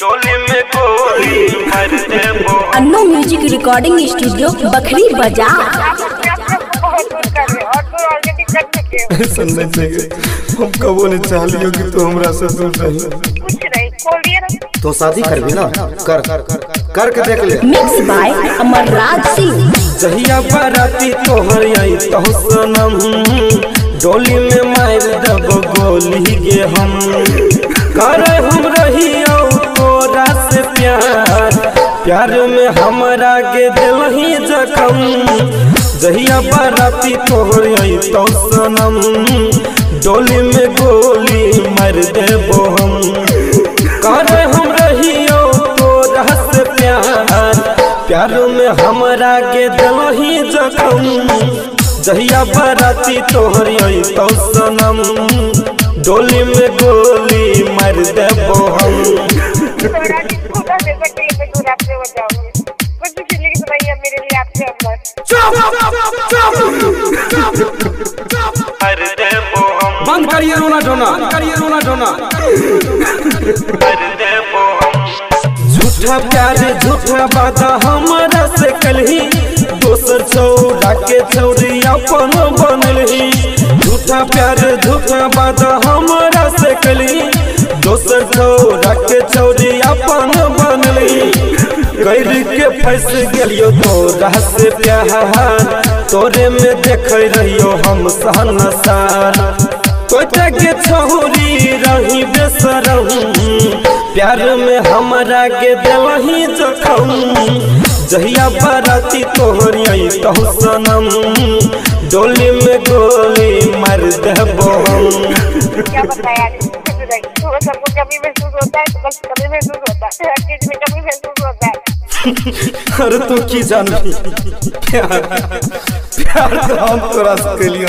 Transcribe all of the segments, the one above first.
डोली में गोली मार देबो। Annu music recording studio Bakhri बाजार। सुनने चाहिए हम कबो ने चाहलियो कि तू हमरा से दूर रही। तो शादी कर भी ना कर के देख ले। Mix by Amarraj Singh. जहिया बाराती तोहर आई तो सनम डोली में मार देबो गोली गे हम करे हम रहियो तोरा से प्यार में हमरा के दिलही जखम। जहिया बाराती तोहर आई तो सनम डोली में गोली मार देबो हम करे हम रहियो तोरा से प्यार में हमरा के दिलही जखम। जहिया बाराती तोहर आई तो सनम डोली में गोली मार देबो हम। बंद करिए रोना ढोना, करिए रोना ढोना। झूठा प्यार झूठा वादा हमरा से कलही दोसर छौरा के छौरी अपन बनलही। झूठा प्यार झूठा वादा हमरा से कलही दोसर छौरा के छौरी अपन बनलही। कर के फंस गेलियो तोरा से प्यार तोरे में देख रहियो हम सहनसार। तोते के छौरी रही बेसरम प्यार में हमरा के दिलही जखम। जहिया बाराती तोहर आई तो सनम डोली में गोली मार देबो हम। क्या बताया सबको कमी महसूस होता है, बस कमी महसूस होता है, हर चीज में कमी महसूस होता है। अरे तू की जानबी प्यार तो हम तोरा से कलियो।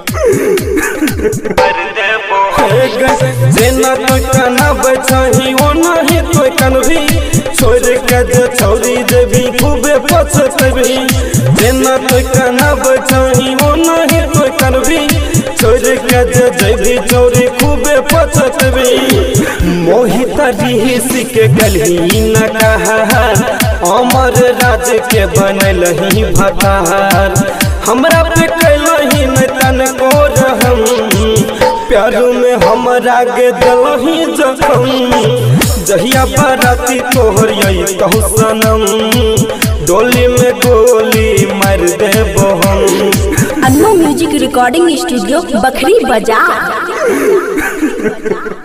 जेना तो कना बचही ओ नहीं तो कनभी छोड़ के जे छौरी जेबी खूबे पछतबी। जेना तो कना बचही ओ नहीं तो कनभी छोड़ के जे जेबी छौरी खूबे पछतबी। मोहित ऋषि के गलही न कहा अमर राज के बनलही भतार। हमरा पे कैलही न तनको रहम प्यार में हमरा के दिलही जखम। जहिया बाराती तोहर आई तो सनम डोली में गोली मार देबो हम। Annu music recording studio Bakhri बाजार।